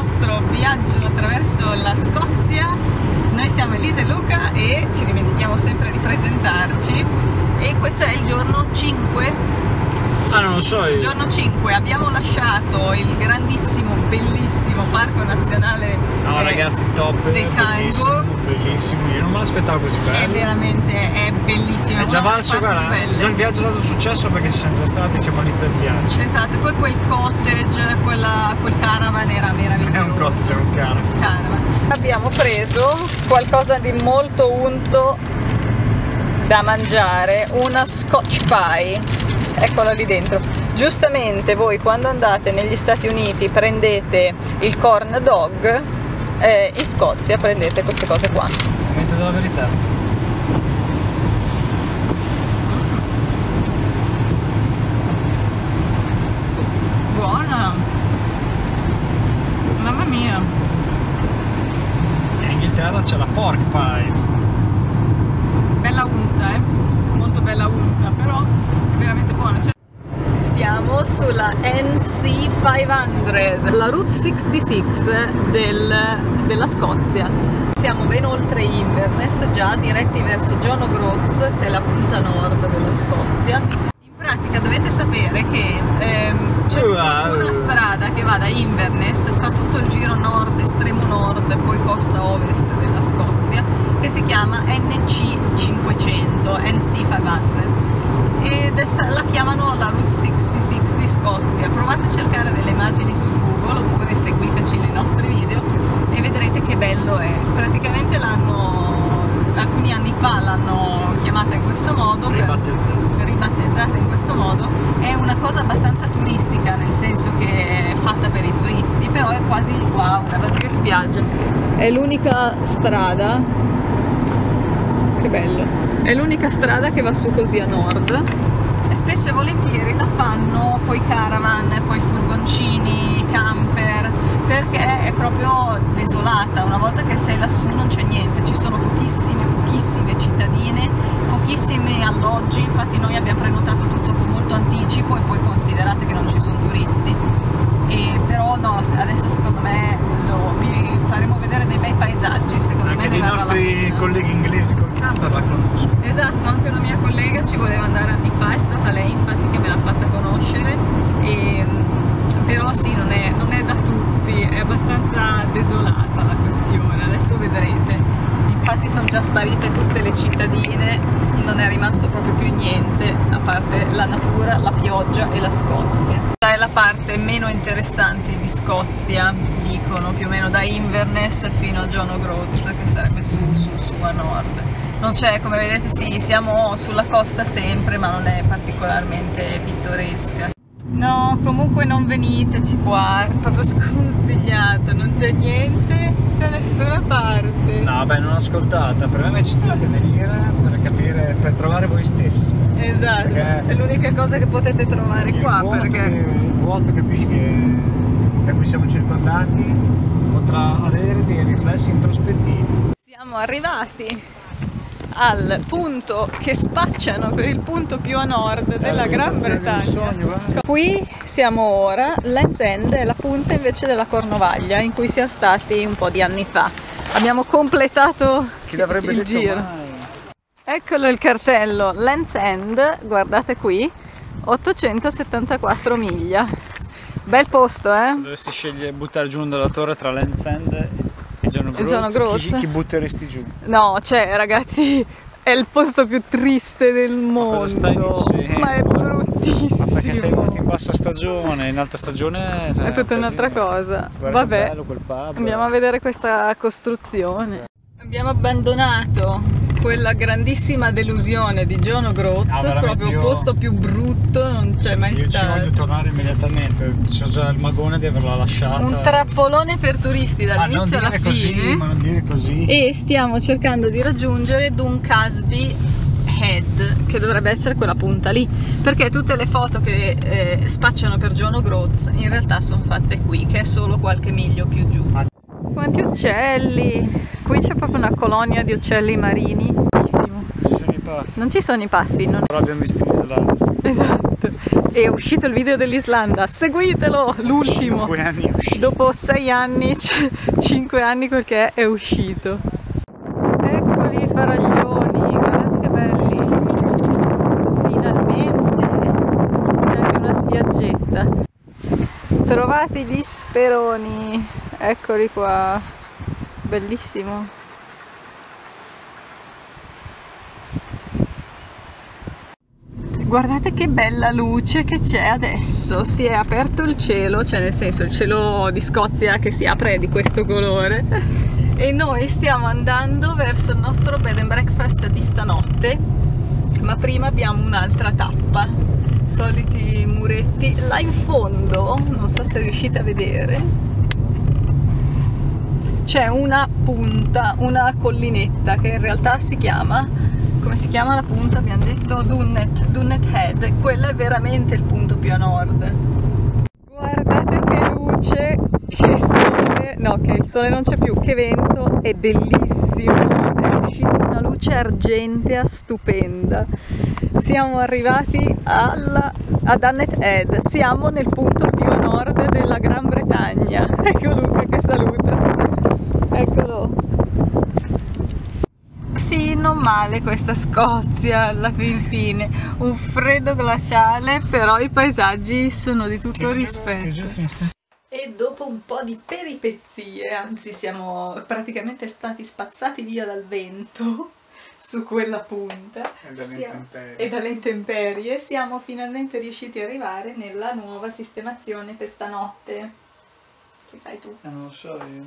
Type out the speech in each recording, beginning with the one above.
nostro viaggio attraverso la Scozia. Noi siamo Elisa e Luca e ci dimentichiamo sempre di presentarci. E questo è il giorno 5. Ah, non lo so io. Giorno 5, abbiamo lasciato il grandissimo, bellissimo Parco Nazionale ragazzi, top, dei Kangaroos. Bellissimo, io non me l'aspettavo così bello. È veramente, bellissimo. È già valso, guarda, già il viaggio è stato successo perché ci siamo già stati, siamo all'inizio del viaggio. Esatto, e poi quel cottage, quel caravan era meraviglioso. È un cottage, è un caravan. Abbiamo preso qualcosa di molto unto da mangiare, una Scotch pie. Eccola lì dentro. Giustamente voi quando andate negli Stati Uniti prendete il corn dog, in Scozia prendete queste cose qua. Momento della verità. Buona! Mamma mia! In Inghilterra c'è la pork pie. Bella unta, molto bella unta, però è veramente buona. Siamo sulla NC 500, la Route 66 della Scozia. Siamo ben oltre Inverness, già diretti verso John O'Groats, che è la punta nord della Scozia. In pratica dovete sapere che c'è una strada che va da Inverness, fa tutto il giro nord, estremo nord, e poi costa ovest della Scozia, che si chiama NC 500, NC 500. Ed la chiamano la Route 66 di Scozia. Provate a cercare delle immagini su Google oppure seguiteci nei nostri video e vedrete che bello è. Praticamente alcuni anni fa l'hanno chiamata in questo modo, ribattezzata in questo modo. È una cosa abbastanza turistica, nel senso che è fatta per i turisti, però è quasi wow, guardate che spiaggia. È l'unica strada, che bello. È l'unica strada che va su così a nord e spesso e volentieri la fanno coi caravan, coi furgoncini, camper, perché è proprio desolata. Una volta che sei lassù non c'è niente, ci sono pochissime cittadine, pochissimi alloggi. Infatti noi abbiamo prenotato tutto con molto anticipo e poi considerate che non ci sono turisti. Però no, adesso secondo me vi faremo vedere dei bei paesaggi, secondo anche me. Anche dei nostri colleghi inglesi col camper la conosco. Esatto, anche una mia collega ci voleva andare anni fa, è stata lei infatti che me l'ha fatta conoscere, però sì, non è da tutti, è abbastanza desolata la questione, adesso vedrete. Infatti sono già sparite tutte le cittadine, non è rimasto proprio più niente, a parte la natura, la pioggia e la Scozia. È la parte meno interessante di Scozia, dicono, più o meno da Inverness fino a John O'Groats, che sarebbe su a nord. Non c'è, come vedete, sì, siamo sulla costa sempre, ma non è particolarmente pittoresca. No, comunque non veniteci qua, è proprio sconsigliata, non c'è niente da nessuna parte. No, vabbè, non ascoltata, per me ci dovete venire per capire, per trovare voi stessi. Esatto, perché è l'unica cosa che potete trovare qua, perché il vuoto, capisci, che da cui siamo circondati potrà avere dei riflessi introspettivi. Siamo arrivati al punto che spacciano per il punto più a nord della Gran Bretagna. Qui siamo ora, Land's End è la punta invece della Cornovaglia in cui siamo stati un po' di anni fa. Abbiamo completato il giro. Mai? Eccolo il cartello, Land's End, guardate qui, 874 miglia. Bel posto, eh? Se dovessi scegliere buttare giù dalla torre tra Land's End e John O'Groats, chi butteresti giù? No, cioè ragazzi, è il posto più triste del mondo. Cosa stai dicendo? Ma è bruttissimo. Ma perché sei venuto in bassa stagione, in alta stagione è tutta un'altra cosa. Guarda, vabbè, bello quel pub. Andiamo a vedere questa costruzione. Abbiamo abbandonato quella grandissima delusione di John O'Groats, proprio il posto più brutto, non c'è mai stato. Io ci voglio tornare immediatamente, c'ho già il magone di averla lasciata. Un trappolone per turisti dall'inizio alla fine. Così, ma non dire così. E stiamo cercando di raggiungere Duncasby Head, che dovrebbe essere quella punta lì, perché tutte le foto che spacciano per John O'Groats in realtà sono fatte qui, che è solo qualche miglio più giù. Quanti uccelli! Qui c'è proprio una colonia di uccelli marini. Bellissimo. Ci sono i puffi. Non ci sono i puffi, non... Però abbiamo visto in Islanda. Esatto. è uscito il video dell'Islanda, seguitelo, l'ultimo. 5 anni è uscito. Dopo 6 anni, 5 anni quel che è uscito. Eccoli i faraglioni, guardate che belli. Finalmente c'è anche una spiaggetta. Trovate gli speroni, eccoli qua, bellissimo. Guardate che bella luce che c'è adesso, si è aperto il cielo, cioè nel senso il cielo di Scozia che si apre di questo colore e noi stiamo andando verso il nostro bed and breakfast di stanotte, ma prima abbiamo un'altra tappa, soliti muretti, là in fondo, non so se riuscite a vedere, c'è una punta, una collinetta che in realtà si chiama... Come si chiama la punta? Abbiamo detto Dunnet Head, quella è veramente il punto più a nord. Guardate che luce, che sole, no che il sole non c'è più, che vento, è bellissimo, è uscita una luce argentea stupenda. Siamo arrivati a Dunnet Head, siamo nel punto più a nord della Gran Bretagna. Ecco Luca che saluta, eccolo. Sì, non male questa Scozia alla fin fine, un freddo glaciale, però i paesaggi sono di tutto rispetto. E dopo un po' di peripezie, anzi siamo praticamente stati spazzati via dal vento su quella punta e dalle intemperie, siamo finalmente riusciti ad arrivare nella nuova sistemazione per stanotte. Che fai tu? Non lo so io.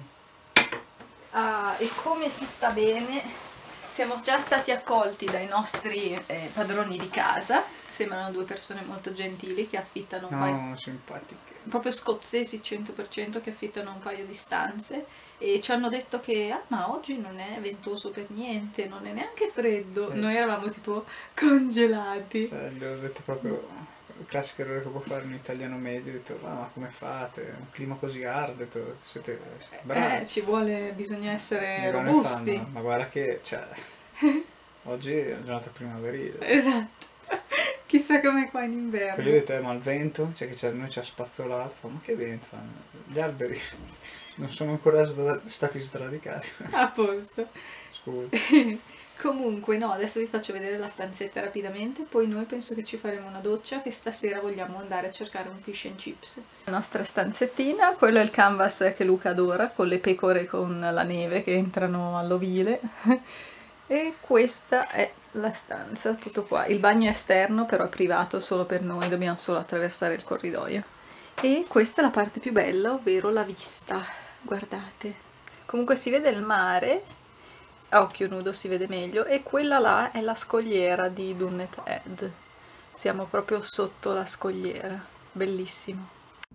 E come si sta bene? Siamo già stati accolti dai nostri padroni di casa, sembrano due persone molto gentili che affittano un paio, simpatiche, proprio scozzesi 100% che affittano un paio di stanze e ci hanno detto che ma oggi non è ventoso per niente, non è neanche freddo, noi eravamo tipo congelati. Ho detto proprio il classico errore che può fare un italiano medio, ho detto ma come fate, un clima così arde, siete bravi. Ci vuole, bisogna essere robusti. Ma guarda che oggi è una giornata primaverile. Esatto, chissà com'è qua in inverno. Io ho detto ma il vento, cioè che noi ci ha spazzolato, ma che vento, gli alberi non sono ancora stati sradicati. A posto. Scusa. Comunque no, adesso vi faccio vedere la stanzetta rapidamente, poi noi penso che ci faremo una doccia, che stasera vogliamo andare a cercare un fish and chips. La nostra stanzettina, quello è il canvas che Luca adora, con le pecore con la neve che entrano all'ovile. E questa è la stanza, tutto qua. Il bagno è esterno, però è privato solo per noi, dobbiamo solo attraversare il corridoio. E questa è la parte più bella, ovvero la vista, guardate. Comunque si vede il mare, a occhio nudo si vede meglio, e quella là è la scogliera di Dunnet Head. Siamo proprio sotto la scogliera, bellissimo.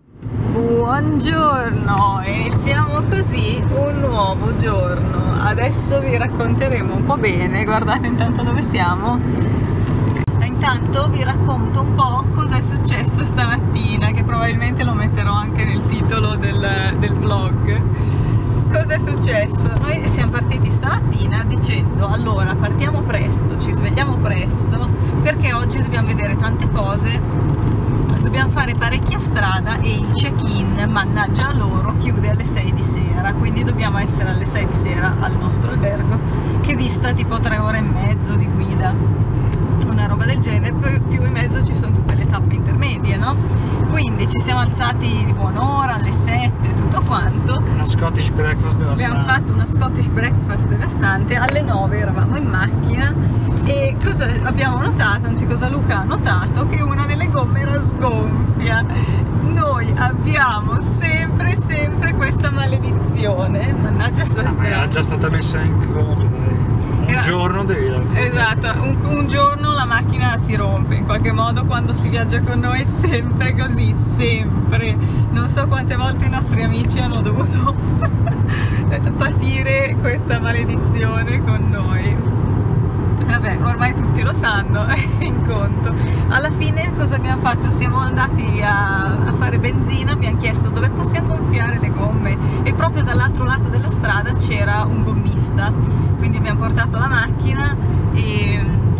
Buongiorno, iniziamo così un nuovo giorno. Adesso vi racconteremo un po' bene, guardate intanto dove siamo. Intanto vi racconto un po' cosa è successo stamattina, che probabilmente lo metterò anche nel titolo del vlog. Cosa è successo? Noi siamo partiti stamattina dicendo allora partiamo presto, ci svegliamo presto perché oggi dobbiamo vedere tante cose, dobbiamo fare parecchia strada e il check-in, mannaggia loro, chiude alle 6 di sera, quindi dobbiamo essere alle 6 di sera al nostro albergo che dista tipo 3 ore e mezzo di guida, una roba del genere, poi più in mezzo ci sono tutte le tappe intermedie, no? Quindi ci siamo alzati di buon'ora, alle 7, tutto quanto. Una Scottish breakfast devastante. Abbiamo fatto una Scottish breakfast devastante, alle 9 eravamo in macchina e cosa abbiamo notato, anzi cosa Luca ha notato, che una delle gomme era sgonfia. Noi abbiamo sempre questa maledizione, mannaggia sta strada. Era già stata messa in conto, dai. Un giorno devi... Esatto, un giorno la macchina si rompe, in qualche modo quando si viaggia con noi è sempre così, sempre. Non so quante volte i nostri amici hanno dovuto patire questa maledizione con noi. Vabbè, ormai tutti lo sanno, è in conto. Alla fine cosa abbiamo fatto? Siamo andati a fare benzina, abbiamo chiesto dove possiamo gonfiare le gomme e proprio dall'altro lato della strada c'era un gommista, quindi abbiamo portato la macchina e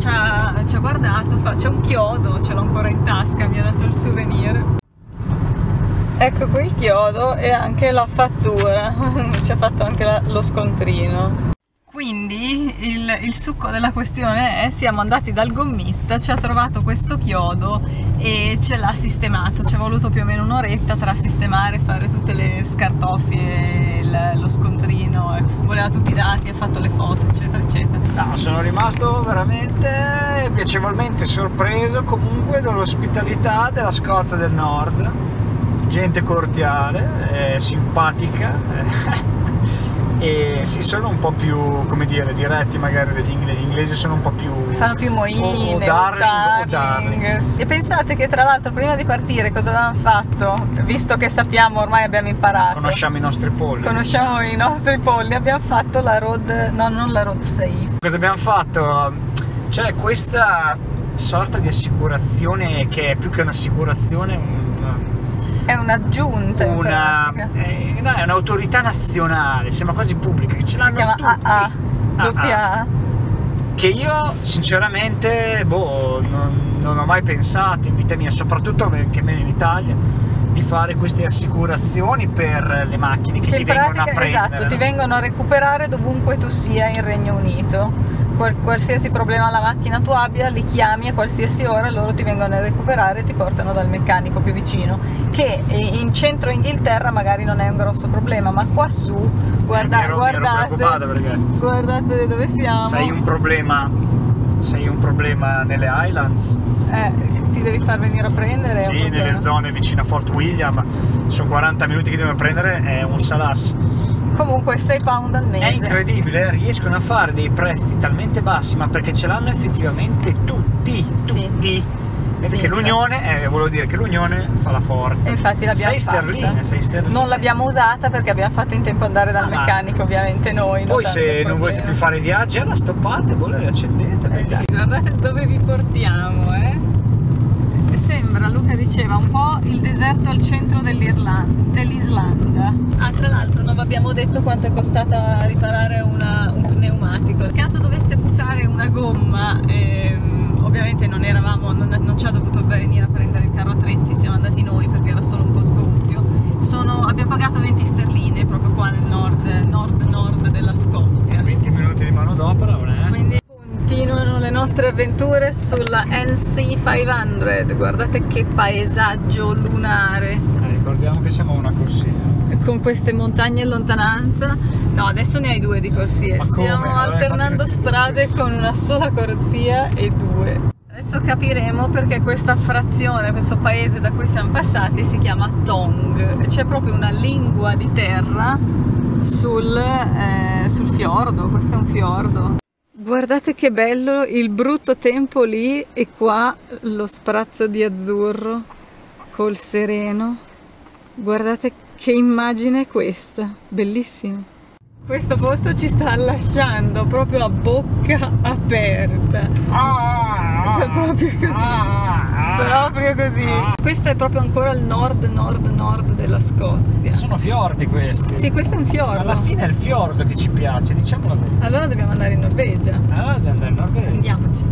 ci ha guardato, fa c'è un chiodo, ce l'ho ancora in tasca, mi ha dato il souvenir. Ecco qui il chiodo e anche la fattura, ci ha fatto anche lo scontrino. Quindi il succo della questione è: siamo andati dal gommista, ci ha trovato questo chiodo e ce l'ha sistemato. Ci è voluto più o meno un'oretta tra sistemare, fare tutte le scartoffie, lo scontrino, voleva tutti i dati, ha fatto le foto, eccetera eccetera. No, sono rimasto veramente piacevolmente sorpreso comunque dall'ospitalità della Scozia del Nord. Gente cordiale, simpatica. E si sono un po' più, come dire, diretti magari degli inglesi. Gli inglesi sono un po' più... fanno più moine, o darling. E pensate che tra l'altro prima di partire cosa avevamo fatto? Visto che sappiamo, ormai abbiamo imparato. Conosciamo i nostri polli. Conosciamo i nostri polli, abbiamo fatto la road, no, non la road safe. Cosa abbiamo fatto? C'è questa sorta di assicurazione che è più che un'assicurazione, è un'aggiunta, no, è un'autorità nazionale, sembra quasi pubblica, che ce l'hanno tutti. AA. Che io sinceramente non ho mai pensato in vita mia, soprattutto anche meno in Italia, di fare queste assicurazioni per le macchine che ti vengono a prendere. Esatto, ti vengono a recuperare dovunque tu sia in Regno Unito. Qualsiasi problema alla macchina tu abbia, li chiami a qualsiasi ora, loro ti vengono a recuperare e ti portano dal meccanico più vicino, che in centro Inghilterra magari non è un grosso problema, ma qua su guardate dove siamo. Sei un problema nelle Highlands, ti devi far venire a prendere. Sì, nelle zone vicino a Fort William, sono 40 minuti che devono prendere, è un salasso. Comunque 6 pound al mese. È incredibile, riescono a fare dei prezzi talmente bassi, ma perché ce l'hanno effettivamente tutti. Sì. Perché l'unione, volevo dire che l'unione fa la forza. E infatti l'abbiamo fatta. 6 sterline. Non l'abbiamo usata perché abbiamo fatto in tempo ad andare dal meccanico, ovviamente noi. Poi se non volete più fare viaggi, la stoppate, voi la riaccendete. Esatto. Guardate dove vi portiamo, Sembra, Luca diceva, un po' il deserto al centro dell'Islanda. Tra l'altro non vi abbiamo detto quanto è costata riparare un pneumatico. Nel caso doveste bucare una gomma, ovviamente non ci ha dovuto venire a prendere il carro attrezzi, siamo andati noi perché era solo un po' sgonfio. Abbiamo pagato 20 sterline proprio qua nel nord della Scozia. 20 minuti di manodopera, onesto. Quindi continuano le nostre avventure sulla NC500, guardate che paesaggio lunare. Ricordiamo che siamo a una corsia. Con queste montagne in lontananza. No, adesso ne hai 2 di corsie. Stiamo alternando strade con una sola corsia e 2. Adesso capiremo perché questa frazione, questo paese da cui siamo passati si chiama Tong. C'è proprio una lingua di terra sul fiordo, questo è un fiordo. Guardate che bello il brutto tempo lì e qua lo sprazzo di azzurro col sereno. Guardate che immagine è questa, bellissima. Questo posto ci sta lasciando proprio a bocca aperta. Proprio così. Proprio così. Questo è proprio ancora il nord della Scozia. Sono fiordi questi. Sì, questo è un fiordo. Alla fine è il fiordo che ci piace, diciamo la verità. Allora dobbiamo andare in Norvegia. Allora dobbiamo andare in Norvegia. Andiamoci.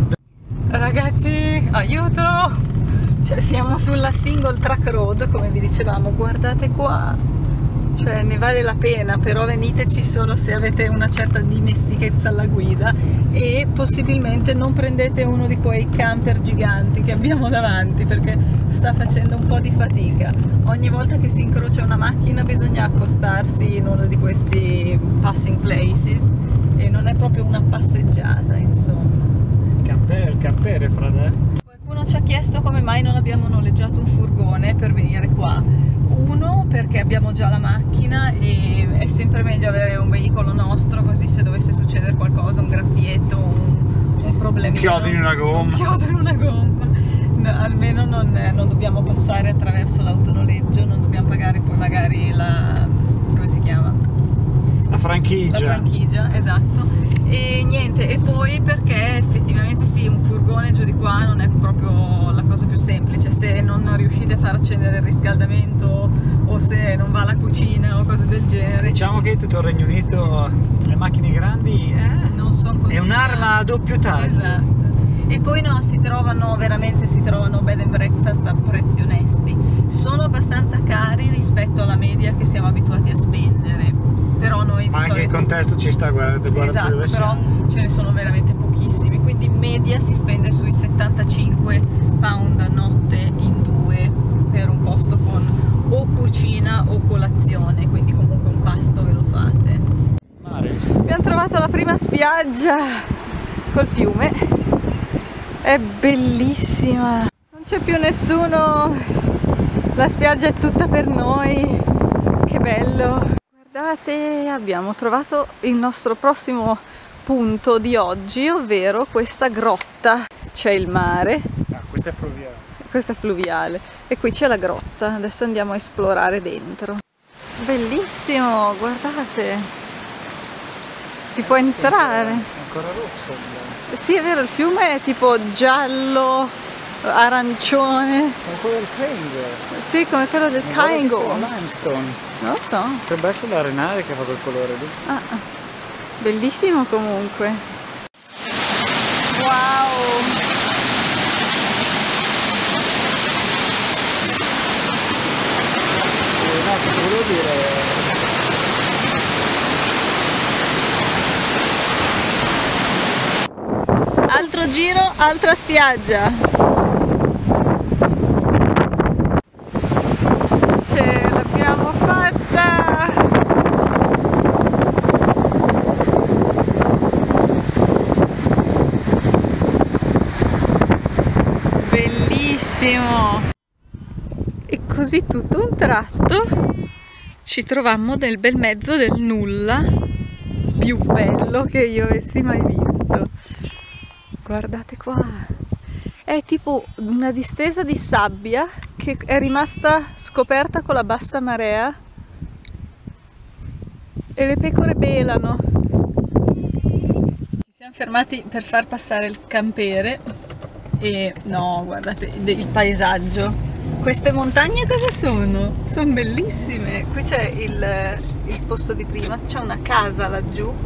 Ragazzi, aiuto! Siamo sulla single track road, come vi dicevamo, guardate qua. Cioè ne vale la pena, però veniteci solo se avete una certa dimestichezza alla guida e possibilmente non prendete uno di quei camper giganti che abbiamo davanti perché sta facendo un po' di fatica. Ogni volta che si incrocia una macchina bisogna accostarsi in uno di questi passing places e non è proprio una passeggiata, insomma. Il campere, frate. Qualcuno ci ha chiesto come mai non abbiamo noleggiato un furgone per venire qua. Uno, perché abbiamo già la macchina e è sempre meglio avere un veicolo nostro, così se dovesse succedere qualcosa, un graffietto, un problemino, un chiodo in una gomma, no, almeno non dobbiamo passare attraverso l'autonoleggio, non dobbiamo pagare poi magari come si chiama? La franchigia, esatto. E niente, e poi perché effettivamente sì, un furgone giù di qua non è proprio la cosa più semplice, se non riuscite a far accendere il riscaldamento o se non va la cucina o cose del genere. Diciamo che tutto il Regno Unito, le macchine grandi non sono è un'arma a doppio taglio. Esatto. E poi no, si trovano bed and breakfast a prezzi onesti. Sono abbastanza cari rispetto alla media che siamo abituati a spendere, però noi di Ma anche solito... il contesto ci sta, guardate Esatto, dove però siamo. ce ne sono veramente pochissimi, quindi in media si spende sui 75 pound a notte in due per un posto con o cucina o colazione, quindi comunque un pasto ve lo fate. Abbiamo trovato la prima spiaggia col fiume, è bellissima, non c'è più nessuno, la spiaggia è tutta per noi, che bello! Guardate, abbiamo trovato il nostro prossimo punto di oggi, ovvero questa grotta. C'è il mare. Ah, questa è fluviale. Questa è fluviale. E qui c'è la grotta. Adesso andiamo a esplorare dentro. Bellissimo, guardate. Si può entrare. È ancora rosso. Sì, è vero, il fiume è tipo giallo, arancione. Come quello del Cango. Sì, come quello del Cango. Limestone. Non lo so. Potrebbe essere l'arenale che fa quel colore lì. Bellissimo comunque. Wow! No, che volevo dire... Altro giro, altra spiaggia. Ce l'abbiamo fatta! Bellissimo! E così tutto un tratto ci trovammo nel bel mezzo del nulla, più bello che io avessi mai visto. Guardate qua, è tipo una distesa di sabbia che è rimasta scoperta con la bassa marea e le pecore belano. Ci siamo fermati per far passare il campere e no, guardate il paesaggio. Queste montagne cosa sono? Sono bellissime. Qui c'è il posto di prima, c'è una casa laggiù.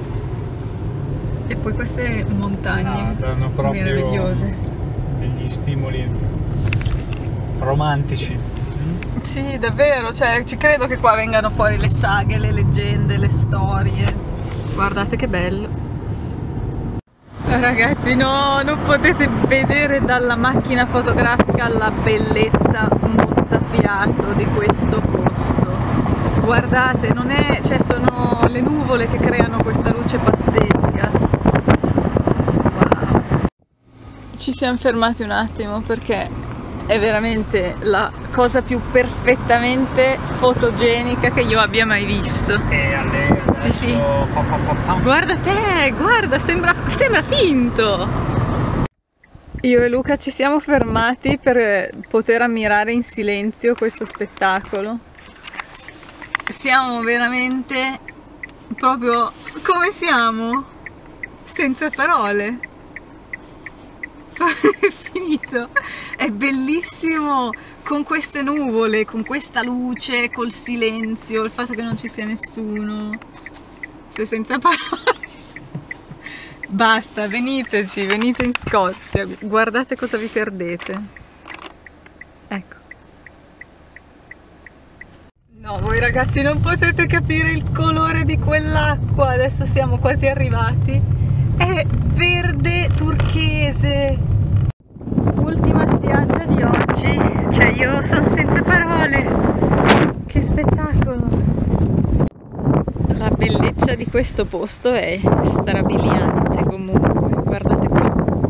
E poi queste montagne danno proprio meravigliose. Degli stimoli romantici. Sì, davvero, cioè ci credo che qua vengano fuori le saghe, le leggende, le storie. Guardate che bello. Ragazzi, no, non potete vedere dalla macchina fotografica la bellezza mozzafiato di questo posto. Guardate, non è, cioè sono le nuvole che creano questa luce pazzesca. Ci siamo fermati un attimo perché è veramente la cosa più perfettamente fotogenica che io abbia mai visto. E alle Sì. Guarda te, guarda, sembra finto. Io e Luca ci siamo fermati per poter ammirare in silenzio questo spettacolo. Siamo veramente proprio come siamo, senza parole. È finito, è bellissimo con queste nuvole, con questa luce, col silenzio, il fatto che non ci sia nessuno, sei senza parole. Basta, veniteci, venite in Scozia, guardate cosa vi perdete. Ecco. No, voi ragazzi non potete capire il colore di quell'acqua, adesso siamo quasi arrivati. È verde turchese. Ultima spiaggia di oggi, cioè io sono senza parole. Che spettacolo! La bellezza di questo posto è strabiliante comunque, guardate qua.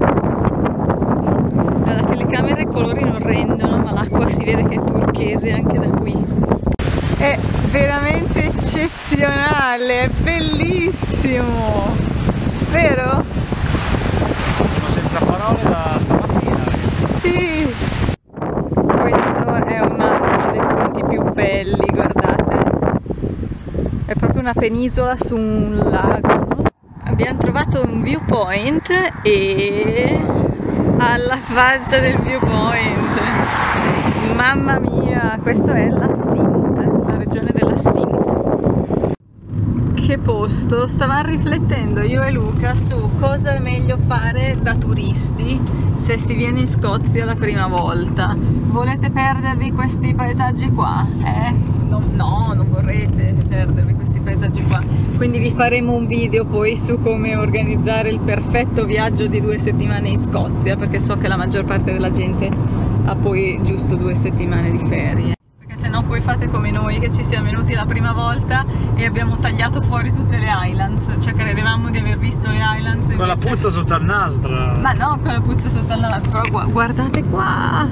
Dalla telecamera i colori non rendono, ma l'acqua si vede che è turchese anche da qui. È veramente eccezionale, è bellissimo! Vero? Sono senza parole da stamattina. Sì! Questo è un altro dei punti più belli, guardate. È proprio una penisola su un lago. Abbiamo trovato un viewpoint e alla faccia del viewpoint. Mamma mia, questo è la Sindh, la regione della Sindh. che posto, stavamo riflettendo io e Luca su cosa è meglio fare da turisti se si viene in Scozia la prima volta. Volete perdervi questi paesaggi qua? No, non vorrete perdervi questi paesaggi qua. Quindi vi faremo un video poi su come organizzare il perfetto viaggio di 2 settimane in Scozia, perché so che la maggior parte della gente ha poi giusto 2 settimane di ferie. Se no poi fate come noi che ci siamo venuti la prima volta e abbiamo tagliato fuori tutte le Highlands, cioè credevamo di aver visto le Highlands con la puzza sotto al naso, tra l'altro. Ma no, con la puzza sotto al naso, però guardate qua,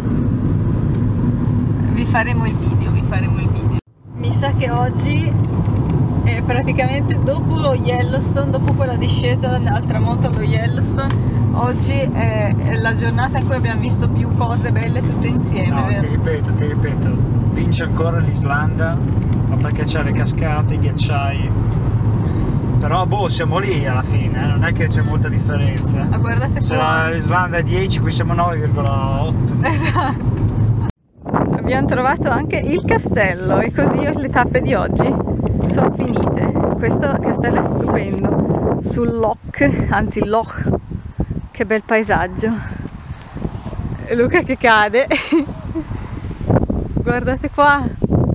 vi faremo il video. Mi sa che oggi è praticamente dopo lo Yellowstone, dopo quella discesa al tramonto allo Yellowstone, oggi è la giornata in cui abbiamo visto più cose belle tutte insieme, No, vero? ti ripeto, vince ancora l'Islanda, ma perché c'ha le cascate, i ghiacciai. Però boh, siamo lì alla fine, non è che c'è molta differenza. Ma guardate Se qua. l'Islanda è 10, qui siamo 9,8. Esatto. Abbiamo trovato anche il castello e così le tappe di oggi sono finite. Questo castello è stupendo, sul loch, anzi loch, che bel paesaggio. Luca che cade. Guardate qua,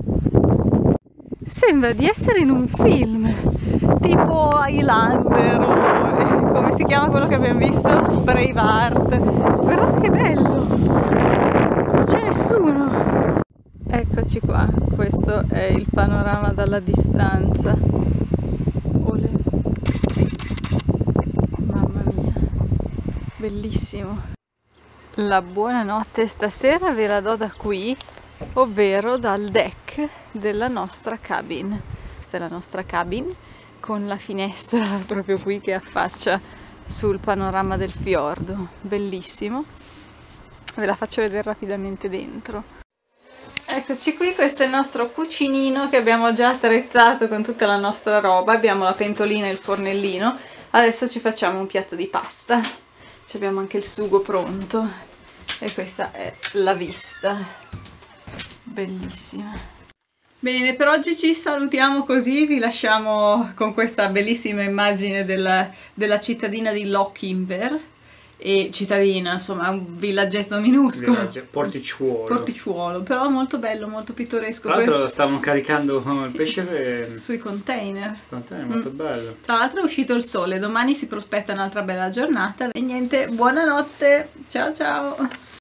sembra di essere in un film tipo Highlander o come si chiama quello che abbiamo visto? Braveheart. Guardate che bello, non c'è nessuno. Eccoci qua, questo è il panorama dalla distanza. Olè. Mamma mia, bellissimo. La buonanotte stasera ve la do da qui, ovvero dal deck della nostra cabin. Questa è la nostra cabin con la finestra proprio qui che affaccia sul panorama del fiordo, bellissimo. Ve la faccio vedere rapidamente dentro. Eccoci qui, questo è il nostro cucinino che abbiamo già attrezzato con tutta la nostra roba. Abbiamo la pentolina e il fornellino. Adesso ci facciamo un piatto di pasta. Ci abbiamo anche il sugo pronto e questa è la vista, bellissima. Bene, per oggi ci salutiamo così, vi lasciamo con questa bellissima immagine della cittadina di Lochinver. E cittadina, insomma, è un villaggetto minuscolo. Porticciuolo, però molto bello, molto pittoresco. Tra l'altro stavano caricando il pesce sui container. Molto bello. Tra l'altro è uscito il sole, domani si prospetta un'altra bella giornata. E niente, buonanotte, ciao ciao!